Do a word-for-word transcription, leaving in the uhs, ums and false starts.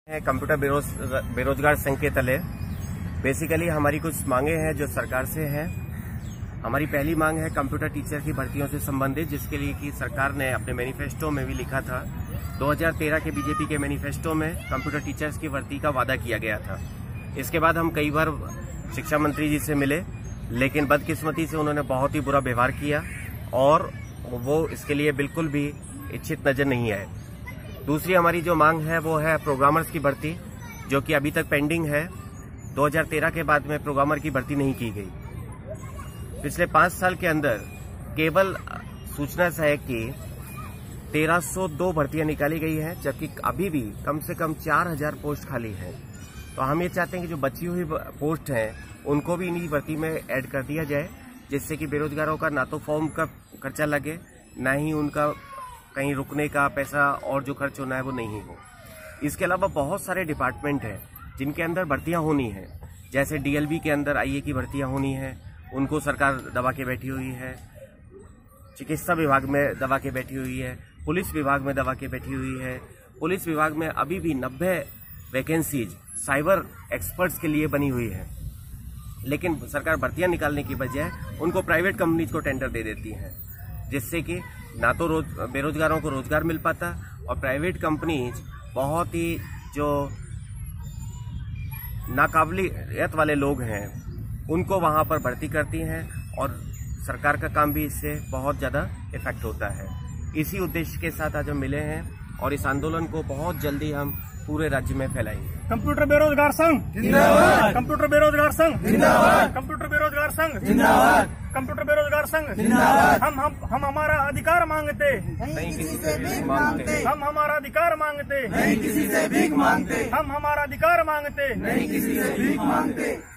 है computer bureaus बेरोजगार संघ के तले। बेसिकली हमारी कुछ मांगे हैं जो सरकार से हैं। हमारी पहली मांग है कंप्यूटर टीचर की भर्तियों से संबंधित, जिसके लिए कि सरकार ने अपने मैनिफेस्टो में भी लिखा था। दो हज़ार तेरह के बीजेपी के मैनिफेस्टो में कंप्यूटर टीचर्स की भर्ती का वादा किया गया था। इसके बाद हम कई बार शिक्षा मंत्री जी से मिले, लेकिन बदकिस्मती से उन्होंने बहुत ही बुरा व्यवहार किया और वो इसके लिए बिल्कुल भी इच्छित नजर नहीं आए। दूसरी हमारी जो मांग है वो है प्रोग्रामर्स की भर्ती, जो कि अभी तक पेंडिंग है। दो हज़ार तेरह के बाद में प्रोग्रामर की भर्ती नहीं की गई। पिछले पांच साल के अंदर केवल सूचना से है कि तेरह सौ दो भर्तियां निकाली गई हैं, जबकि अभी भी कम से कम चार हजार पोस्ट खाली हैं। तो हम ये चाहते हैं कि जो बची हुई पोस्ट हैं उनको भी इन्हीं भर्ती में ऐड कर दिया जाए, जिससे कि बेरोजगारों का ना तो फॉर्म का खर्चा लगे, ना ही उनका कहीं रुकने का पैसा और जो खर्च होना है वो नहीं हो। इसके अलावा बहुत सारे डिपार्टमेंट हैं जिनके अंदर भर्तियां होनी है, जैसे डीएलबी के अंदर आईए की भर्तियां होनी है, उनको सरकार दबा के बैठी हुई है। चिकित्सा विभाग में दबा के बैठी हुई है, पुलिस विभाग में दबा के बैठी हुई है। पुलिस विभाग में अभी भी नब्बे वैकेंसीज साइबर एक्सपर्ट्स के लिए बनी हुई है, लेकिन सरकार भर्तियां निकालने की बजाय उनको प्राइवेट कंपनीज को टेंडर दे देती है, जिससे कि ना तो रोज बेरोजगारों को रोजगार मिल पाता और प्राइवेट कंपनीज बहुत ही जो नाकाबिलियत वाले लोग हैं उनको वहां पर भर्ती करती हैं और सरकार का काम भी इससे बहुत ज्यादा इफेक्ट होता है। इसी उद्देश्य के साथ आज हम मिले हैं और इस आंदोलन को बहुत जल्दी हम पूरे राज्य में फैलाएंगे। कंप्यूटर बेरोजगार संघ जिंदाबाद, कंप्यूटर बेरोजगार संघ जिंदाबाद, कंप्यूटर बेरोजगार संघ जिंदाबाद, कंप्यूटर बेरोजगार संघ जिंदाबाद। हम हम हम हमारा अधिकार मांगते नहीं किसी से भीख मांगते, हम हमारा अधिकार मांगते नहीं किसी से भीख मांगते, हम हमारा अधिकार मांगते नहीं किसी से भीख मांगते।